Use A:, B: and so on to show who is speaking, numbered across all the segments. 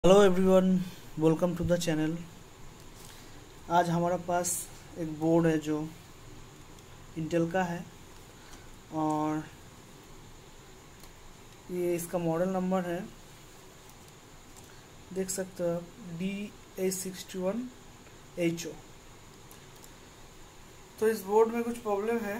A: Hello everyone, welcome to the channel. आज हमारे पास एक बोर्ड है जो इंटेल का है और ये इसका मॉडल नंबर है, देख सकते हो आप, DA61HO। तो इस बोर्ड में कुछ प्रॉब्लम है।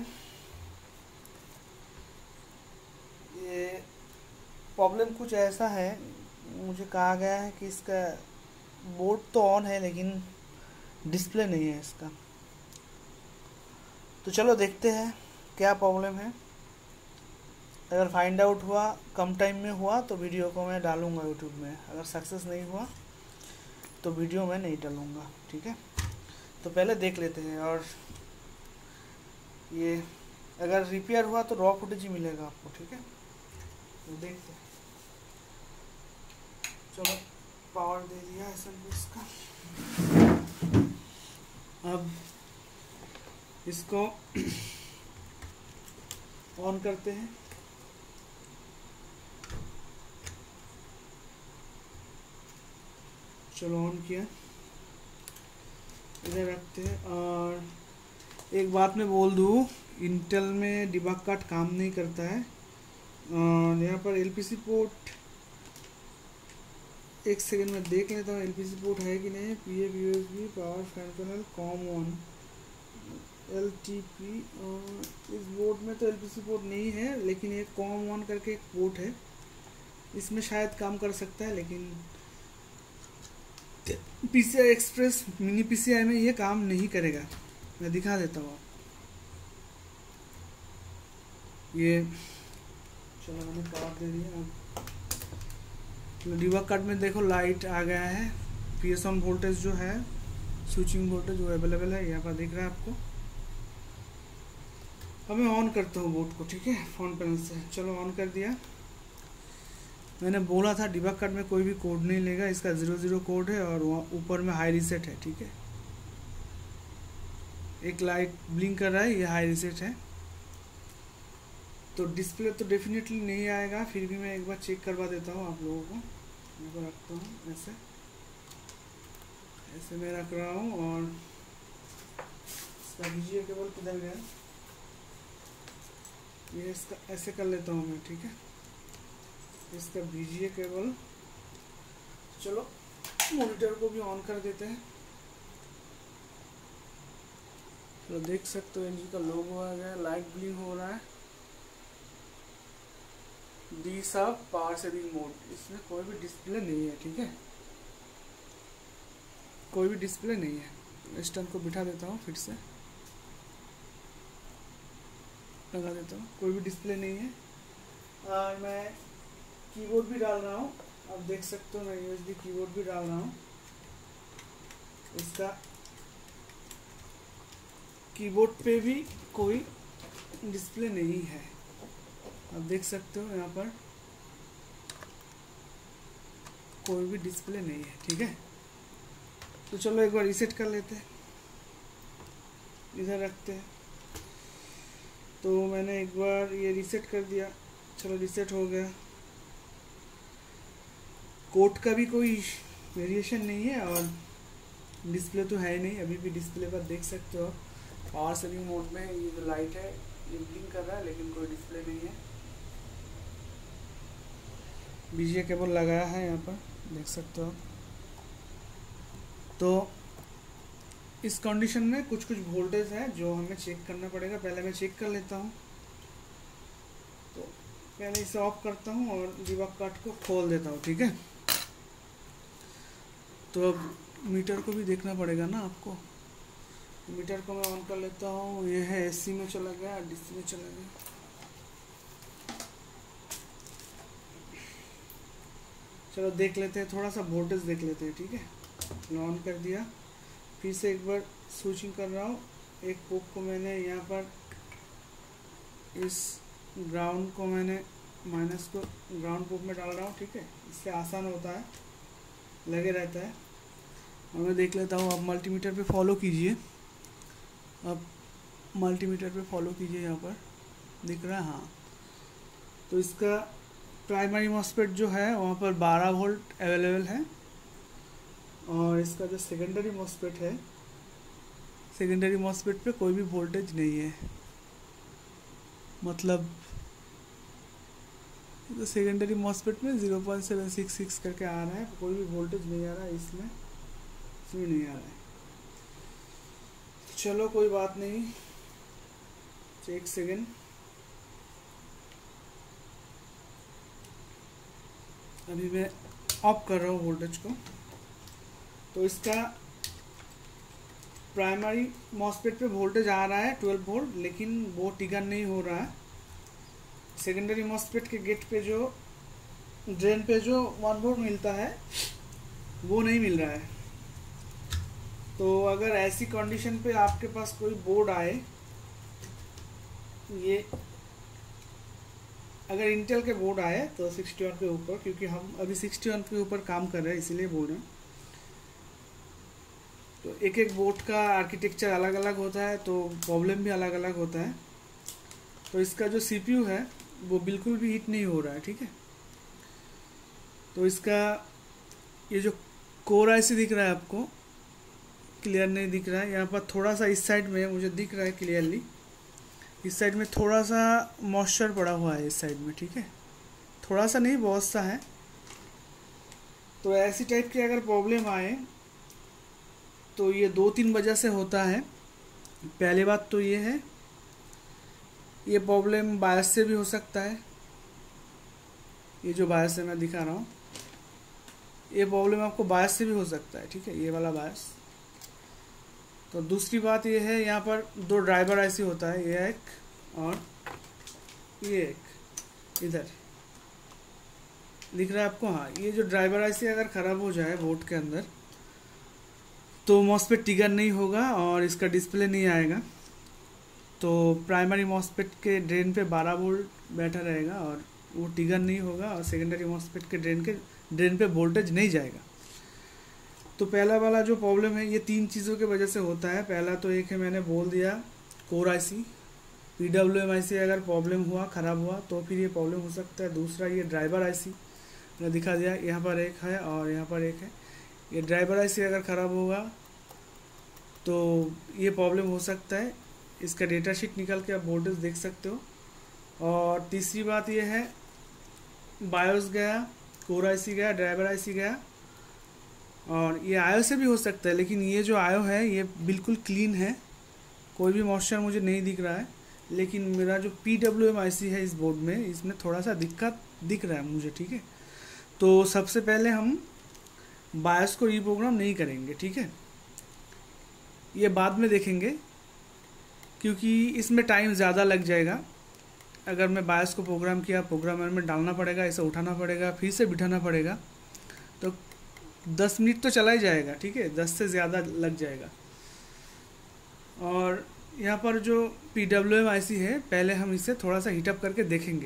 A: ये प्रॉब्लम कुछ ऐसा है, मुझे कहा गया है कि इसका बोर्ड तो ऑन है लेकिन डिस्प्ले नहीं है इसका। तो चलो देखते हैं क्या प्रॉब्लम है। अगर फाइंड आउट हुआ, कम टाइम में हुआ तो वीडियो को मैं डालूंगा यूट्यूब में। अगर सक्सेस नहीं हुआ तो वीडियो में नहीं डालूंगा, ठीक है। तो पहले देख लेते हैं। और ये अगर रिपेयर हुआ तो रॉ फुटेज ही मिलेगा आपको, ठीक है। तो देखते हैं। चलो, पावर दे दिया असल इसका। अब इसको ऑन करते हैं। चलो ऑन किया, इधर रखते हैं। और एक बात मैं बोल दूँ, इंटेल में डिबग कार्ड काम नहीं करता है। और यहाँ पर एलपीसी पोर्ट, एक सेकंड में देख लेता हूँ एलपीसी पोर्ट है कि नहीं। PF USB power fan panel com on LTP. इस बोर्ड में तो एलपीसी पोर्ट नहीं है, लेकिन एक कॉम ऑन करके एक पोर्ट है, इसमें शायद काम कर सकता है। लेकिन पीसीआई एक्सप्रेस मिनी पीसीआई में ये काम नहीं करेगा। मैं दिखा देता हूँ। ये चलो, मैंने पावर दे दिया। तो डिबग कार्ड में देखो लाइट आ गया है। पीएस ऑन वोल्टेज जो है, स्विचिंग वोल्टेज वो अवेलेबल है, यहाँ पर दिख रहा है आपको। अब मैं ऑन करता हूँ बोर्ड को, ठीक है, फोन पैनल से। चलो ऑन कर दिया। मैंने बोला था डिबग कार्ड में कोई भी कोड नहीं लेगा, इसका 00 कोड है और वहाँ ऊपर में हाई रीसेट है, ठीक है। एक लाइट ब्लिंक कर रहा है, ये हाई रीसेट है। तो डिस्प्ले तो डेफिनेटली नहीं आएगा, फिर भी मैं एक बार चेक करवा देता हूँ आप लोगों को। यहाँ पर रखता हूँ, ऐसे ऐसे मैं रख रहा हूँ। और इसका VGA केबल किधर गया, ये इसका ऐसे कर लेता हूँ मैं, ठीक है। इसका VGA केबल। चलो मॉनिटर को भी ऑन कर देते हैं। तो देख सकते हो एनजी का लोगो आ गया, लाइट ब्लिंक हो रहा है। डी सब पावर सेविंग मोड, इसमें कोई भी डिस्प्ले नहीं है, ठीक है। कोई भी डिस्प्ले नहीं है। स्टैंड को बिठा देता हूँ, फिर से लगा देता हूँ, कोई भी डिस्प्ले नहीं है। और मैं कीबोर्ड भी डाल रहा हूँ, आप देख सकते हो। मैं यूएसबी कीबोर्ड भी डाल रहा हूँ। इसका कीबोर्ड पे भी कोई डिस्प्ले नहीं है, आप देख सकते हो। यहाँ पर कोई भी डिस्प्ले नहीं है, ठीक है। तो चलो एक बार रीसेट कर लेते हैं, इधर रखते हैं। तो मैंने एक बार ये रीसेट कर दिया। चलो रीसेट हो गया। कोड का भी कोई वेरिएशन नहीं है और डिस्प्ले तो है नहीं। अभी भी डिस्प्ले पर देख सकते हो पावर सेविंग मोड में ये जो लाइट है ये ब्लिंक कर रहा है, लेकिन कोई डिस्प्ले नहीं है। VGA केबल लगाया है यहाँ पर, देख सकते हो। तो इस कंडीशन में कुछ कुछ वोल्टेज है जो हमें चेक करना पड़ेगा। पहले मैं चेक कर लेता हूँ। तो पहले इसे ऑफ करता हूँ और डिबग कार्ड को खोल देता हूँ, ठीक है। तो अब मीटर को भी देखना पड़ेगा ना आपको। मीटर को मैं ऑन कर लेता हूँ। ये है AC में चला गया, DC में चला गया। चलो देख लेते हैं, थोड़ा सा वोल्टेज देख लेते हैं, ठीक है। ऑन कर दिया, फिर से एक बार स्विचिंग कर रहा हूँ। एक पोक को मैंने यहाँ पर, इस ग्राउंड को मैंने माइनस को ग्राउंड पोक में डाल रहा हूँ, ठीक है। इससे आसान होता है, लगे रहता है। और मैं देख लेता हूँ। आप मल्टीमीटर पे फॉलो कीजिए, अब मल्टीमीटर पे फॉलो कीजिए, यहाँ पर दिख रहा है, हाँ। तो इसका प्राइमरी मॉस्फेट जो है वहाँ पर 12 वोल्ट अवेलेबल है इसका जो सेकेंडरी मॉस्फेट है, सेकेंडरी मॉस्फेट पे कोई भी वोल्टेज नहीं है, मतलब तो सेकेंडरी मॉस्फेट में 0.766 करके आ रहा है, कोई भी वोल्टेज नहीं आ रहा है, इसमें नहीं आ रहा है। चलो कोई बात नहीं, एक सेकेंड, अभी मैं ऑफ कर रहा हूँ वोल्टेज को। तो इसका प्राइमरी मॉस्फेट पे वोल्टेज आ रहा है 12 वोल्ट, लेकिन वो ट्रिगर नहीं हो रहा है। सेकेंडरी मॉस्फेट के गेट पे जो ड्रेन पे जो 1 वोल्ट मिलता है वो नहीं मिल रहा है। तो अगर ऐसी कंडीशन पे आपके पास कोई बोर्ड आए, ये अगर इंटेल के बोर्ड आए तो 61 के ऊपर, क्योंकि हम अभी 61 के ऊपर काम कर रहे हैं इसीलिए बोल रहे हैं। तो एक एक बोर्ड का आर्किटेक्चर अलग अलग होता है, तो प्रॉब्लम भी अलग अलग होता है। तो इसका जो सीपीयू है वो बिल्कुल भी हीट नहीं हो रहा है, ठीक है। तो इसका ये जो कोर आईसी दिख रहा है आपको, क्लियर नहीं दिख रहा है, यहाँ पर थोड़ा सा इस साइड में मुझे दिख रहा है क्लियरली, इस साइड में थोड़ा सा मॉइस्चर पड़ा हुआ है इस साइड में, ठीक है, थोड़ा सा नहीं बहुत सा है। तो ऐसी टाइप की अगर प्रॉब्लम आए तो ये 2-3 वजह से होता है। पहली बात तो ये है, ये प्रॉब्लम बायस से भी हो सकता है, ये जो बायस है मैं दिखा रहा हूँ, ये प्रॉब्लम आपको बायस से भी हो सकता है, ठीक है, ये वाला बायस। तो दूसरी बात ये है, यहाँ पर 2 ड्राइवर आईसी होता है, ये एक और ये एक, इधर दिख रहा है आपको, हाँ। ये जो ड्राइवर आईसी अगर ख़राब हो जाए बोर्ड के अंदर तो मॉस्फेट ट्रिगर नहीं होगा और इसका डिस्प्ले नहीं आएगा। तो प्राइमरी मॉस्फेट के ड्रेन पे 12 वोल्ट बैठा रहेगा और वो ट्रिगर नहीं होगा, और सेकेंडरी मॉस्फेट के ड्रेन पे वोल्टेज नहीं जाएगा। तो पहला वाला जो प्रॉब्लम है ये 3 चीज़ों के वजह से होता है। पहला तो एक है, मैंने बोल दिया, कोर आईसी, PWM आईसी अगर प्रॉब्लम हुआ, ख़राब हुआ तो फिर ये प्रॉब्लम हो सकता है। दूसरा ये ड्राइवर आईसी मैंने दिखा दिया, यहाँ पर एक है और यहाँ पर एक है। ये ड्राइवर आईसी अगर ख़राब होगा तो ये प्रॉब्लम हो सकता है। इसका डेटा शीट निकाल के आप वोल्टेज देख सकते हो। और तीसरी बात ये है, बायोस गया, कोर आईसी गया, ड्राइवर आईसी गया, और ये आयो से भी हो सकता है, लेकिन ये जो आयो है ये बिल्कुल क्लीन है, कोई भी मॉइस्चर मुझे नहीं दिख रहा है। लेकिन मेरा जो PWM आईसी है इस बोर्ड में, इसमें थोड़ा सा दिक्कत दिख रहा है मुझे, ठीक है। तो सबसे पहले हम बायोस को रीप्रोग्राम नहीं करेंगे, ठीक है, ये बाद में देखेंगे, क्योंकि इसमें टाइम ज़्यादा लग जाएगा। अगर मैं बायोस को प्रोग्राम किया, प्रोग्रामर में डालना पड़ेगा, इसे उठाना पड़ेगा, फिर से बिठाना पड़ेगा, तो 10 मिनट तो चला ही जाएगा, ठीक है, 10 से ज़्यादा लग जाएगा। और यहाँ पर जो PWM आईसी है, पहले हम इसे थोड़ा सा हीटअप करके देखेंगे।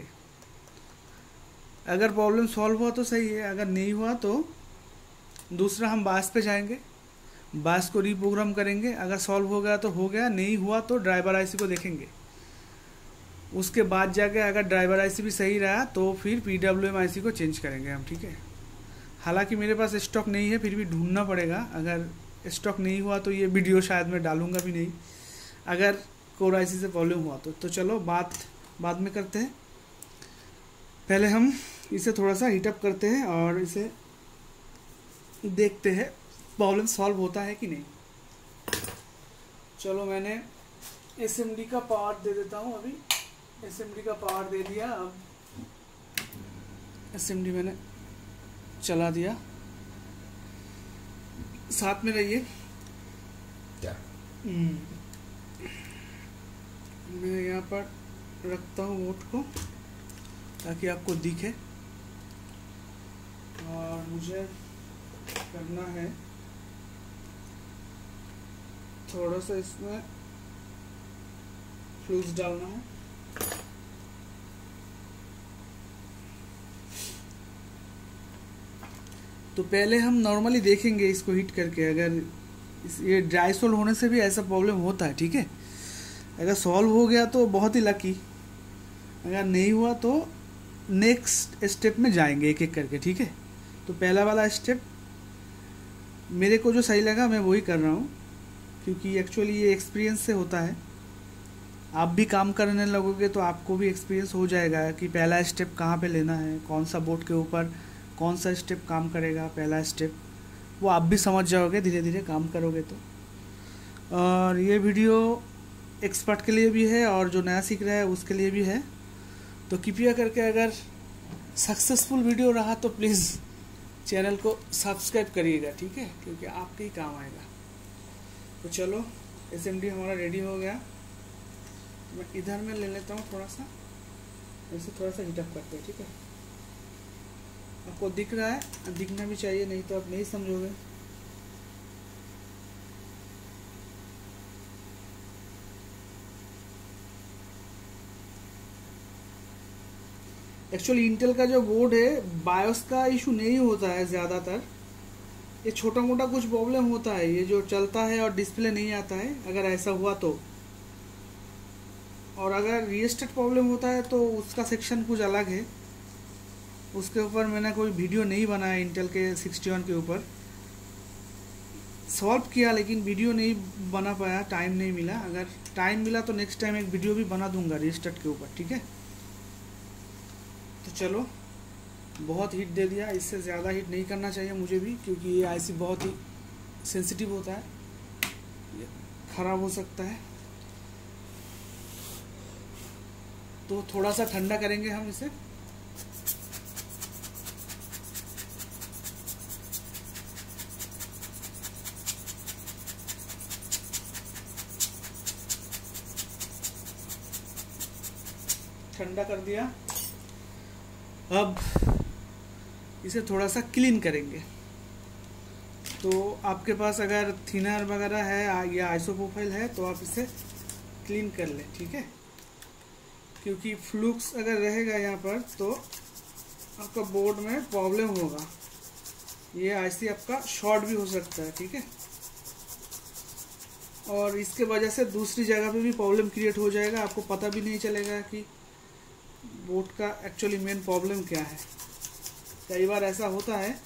A: अगर प्रॉब्लम सॉल्व हुआ तो सही है, अगर नहीं हुआ तो दूसरा हम बायोस पे जाएंगे, बायोस को रीप्रोग्राम करेंगे। अगर सॉल्व हो गया तो हो गया, नहीं हुआ तो ड्राइवर आईसी को देखेंगे। उसके बाद जाके अगर ड्राइवर आईसी भी सही रहा तो फिर PWM आईसी को चेंज करेंगे हम, ठीक है। हालांकि मेरे पास स्टॉक नहीं है, फिर भी ढूंढना पड़ेगा। अगर स्टॉक नहीं हुआ तो ये वीडियो शायद मैं डालूंगा भी नहीं, अगर कोर आईसी से प्रॉब्लम हुआ तो चलो बात बाद में करते हैं। पहले हम इसे थोड़ा सा हीटअप करते हैं और इसे देखते हैं प्रॉब्लम सॉल्व होता है कि नहीं। चलो मैंने SMD का पावर दे देता हूँ, अभी SMD का पावर दे दिया। अब SMD मैंने चला दिया, साथ में रहिए क्या। मैं यहाँ पर रखता हूँ वोट को ताकि आपको दिखे, और मुझे करना है थोड़ा सा इसमें फ्लूस डालना है। तो पहले हम नॉर्मली देखेंगे इसको हीट करके, अगर ये ड्राई सोल्व होने से भी ऐसा प्रॉब्लम होता है, ठीक है। अगर सॉल्व हो गया तो बहुत ही लकी, अगर नहीं हुआ तो नेक्स्ट स्टेप में जाएंगे एक एक करके, ठीक है। तो पहला वाला स्टेप मेरे को जो सही लगा मैं वही कर रहा हूँ, क्योंकि एक्चुअली ये एक्सपीरियंस से होता है। आप भी काम करने लगोगे तो आपको भी एक्सपीरियंस हो जाएगा कि पहला स्टेप कहाँ पे लेना है, कौन सा बोर्ड के ऊपर कौन सा स्टेप काम करेगा, पहला स्टेप वो आप भी समझ जाओगे धीरे धीरे काम करोगे तो। और ये वीडियो एक्सपर्ट के लिए भी है और जो नया सीख रहा है उसके लिए भी है। तो कृपया करके अगर सक्सेसफुल वीडियो रहा तो प्लीज़ चैनल को सब्सक्राइब करिएगा, ठीक है, क्योंकि आपके ही काम आएगा। तो चलो SMD हमारा रेडी हो गया। मैं इधर में ले लेता हूँ थोड़ा सा, ऐसे थोड़ा सा हीटअप करते हैं, ठीक है। आपको दिख रहा है, दिखना भी चाहिए, नहीं तो आप नहीं समझोगे। एक्चुअली इंटेल का जो बोर्ड है बायोस का इशू नहीं होता है ज़्यादातर, ये छोटा मोटा कुछ प्रॉब्लम होता है, ये जो चलता है और डिस्प्ले नहीं आता है, अगर ऐसा हुआ तो। और अगर रीस्टार्ट प्रॉब्लम होता है तो उसका सेक्शन कुछ अलग है, उसके ऊपर मैंने कोई वीडियो नहीं बनाया। इंटेल के 61 के ऊपर सॉल्व किया लेकिन वीडियो नहीं बना पाया, टाइम नहीं मिला। अगर टाइम मिला तो नेक्स्ट टाइम एक वीडियो भी बना दूंगा रीस्टार्ट के ऊपर, ठीक है। तो चलो, बहुत हीट दे दिया, इससे ज़्यादा हीट नहीं करना चाहिए मुझे भी, क्योंकि ये IC बहुत ही सेंसिटिव होता है, ये ख़राब हो सकता है। तो थोड़ा सा ठंडा करेंगे हम इसे। ठंडा कर दिया, अब इसे थोड़ा सा क्लीन करेंगे। तो आपके पास अगर थिनर वगैरह है या आइसोप्रोफाइल है तो आप इसे क्लीन कर लें, ठीक है, क्योंकि फ्लूक्स अगर रहेगा यहाँ पर तो आपका बोर्ड में प्रॉब्लम होगा। ये IC आपका शॉर्ट भी हो सकता है, ठीक है, और इसके वजह से दूसरी जगह पे भी प्रॉब्लम क्रिएट हो जाएगा, आपको पता भी नहीं चलेगा कि बोर्ड का एक्चुअली मेन प्रॉब्लम क्या है। कई बार ऐसा होता है,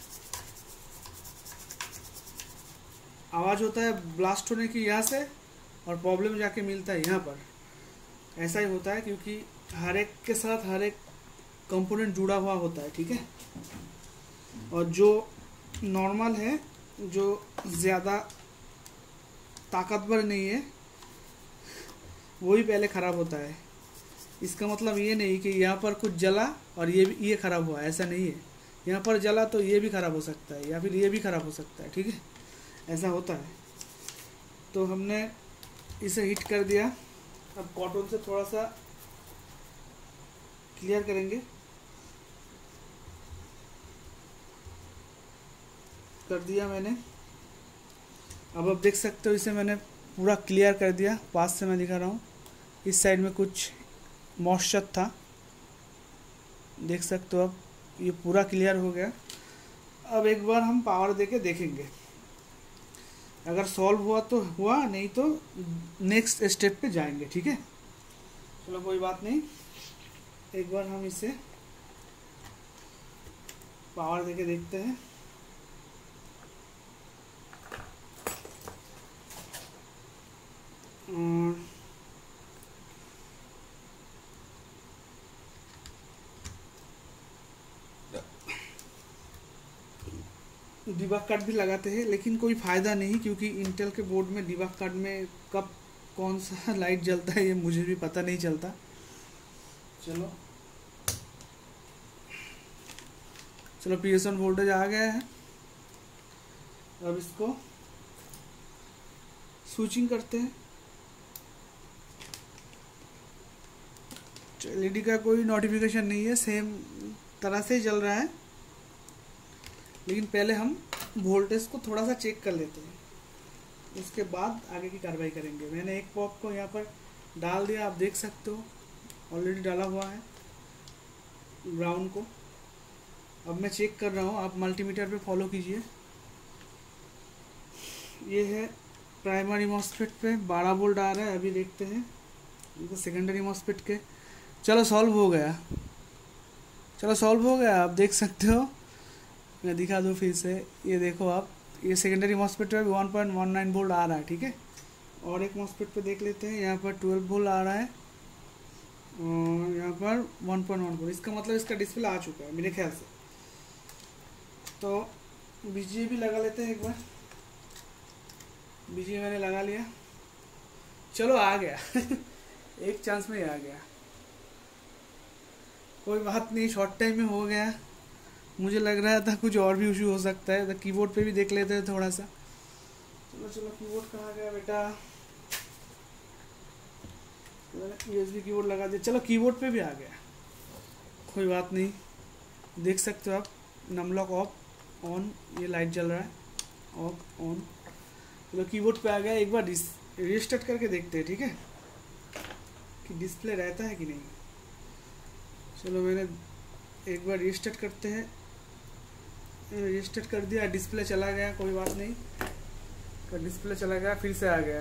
A: आवाज़ होता है ब्लास्ट होने की यहाँ से और प्रॉब्लम जाके मिलता है यहाँ पर। ऐसा ही होता है क्योंकि हर एक के साथ हर एक कंपोनेंट जुड़ा हुआ होता है, ठीक है। और जो नॉर्मल है, जो ज़्यादा ताकतवर नहीं है, वही पहले ख़राब होता है। इसका मतलब ये नहीं कि यहाँ पर कुछ जला और ये ख़राब हुआ, ऐसा नहीं है। यहाँ पर जला तो ये भी ख़राब हो सकता है या फिर ये भी ख़राब हो सकता है, ठीक है, ऐसा होता है। तो हमने इसे हीट कर दिया, अब कॉटन से थोड़ा सा क्लियर करेंगे। कर दिया मैंने, अब आप देख सकते हो इसे मैंने पूरा क्लियर कर दिया। पास से मैं दिखा रहा हूँ, इस साइड में कुछ मॉइस्चर था, देख सकते हो अब ये पूरा क्लियर हो गया। अब एक बार हम पावर देके देखेंगे, अगर सॉल्व हुआ तो हुआ, नहीं तो नेक्स्ट स्टेप पे जाएंगे, ठीक है। चलो कोई बात नहीं, एक बार हम इसे पावर देके देखते हैं। डिबग कार्ड भी लगाते हैं लेकिन कोई फ़ायदा नहीं, क्योंकि इंटेल के बोर्ड में डिबग कार्ड में कब कौन सा लाइट जलता है ये मुझे भी पता नहीं चलता। चलो PSN वोल्टेज आ गया है, अब इसको स्विचिंग करते हैं। LED का कोई नोटिफिकेशन नहीं है, सेम तरह से जल रहा है, लेकिन पहले हम वोल्टेज को थोड़ा सा चेक कर लेते हैं, उसके बाद आगे की कार्रवाई करेंगे। मैंने एक पॉप को यहाँ पर डाल दिया, आप देख सकते हो ऑलरेडी डाला हुआ है ग्राउंड को। अब मैं चेक कर रहा हूँ, आप मल्टीमीटर पे फॉलो कीजिए। ये है प्राइमरी मॉस्फेट पे 12 वोल्ट आ रहा है, अभी देखते हैं तो सेकेंडरी मॉस्फेट के। चलो सॉल्व हो गया, आप देख सकते हो, मैं दिखा दूँ फिर से। ये देखो आप, ये सेकेंडरी मॉस्फेट पे 1.19 वोल्ट आ रहा है, ठीक है। और एक मॉस्फेट पे देख लेते हैं, यहाँ पर 12 वोल्ट आ रहा है और यहाँ पर 1.1 वोल्ट। इसका मतलब इसका डिस्प्ले आ चुका है मेरे ख्याल से। तो बीजीए भी लगा लेते हैं एक बार। बीजीए मैंने लगा लिया, चलो आ गया एक चांस में ही आ गया, कोई बात नहीं, शॉर्ट टाइम में हो गया। मुझे लग रहा था कुछ और भी इशू हो सकता है, तो कीबोर्ड पे भी देख लेते हैं थोड़ा सा। चलो कीबोर्ड कहाँ गया बेटा, यूएसबी कीबोर्ड लगा दिया। चलो कीबोर्ड पे भी आ गया, कोई बात नहीं, देख सकते हो आप। नमलॉक ऑफ ऑन, ये लाइट जल रहा है, ऑफ ऑन। चलो कीबोर्ड पे आ गया। एक बार रिस्टार्ट करके देखते हैं, ठीक है, कि डिस्प्ले रहता है कि नहीं। चलो मैंने एक बार रिस्टार्ट करते हैं, रिस्टार्ट कर दिया, डिस्प्ले चला गया, कोई बात नहीं, तो डिस्प्ले चला गया, फिर से आ गया।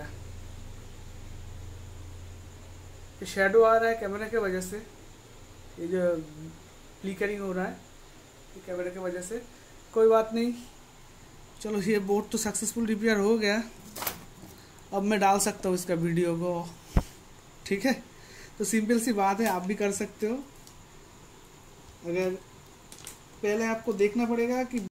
A: ये शेडो आ रहा है कैमरे के वजह से, ये जो फ्लिकरिंग हो रहा है ये कैमरे की वजह से, कोई बात नहीं। चलो ये बोर्ड तो सक्सेसफुल रिपेयर हो गया, अब मैं डाल सकता हूँ इसका वीडियो को, ठीक है। तो सिंपल सी बात है, आप भी कर सकते हो। अगर पहले आपको देखना पड़ेगा कि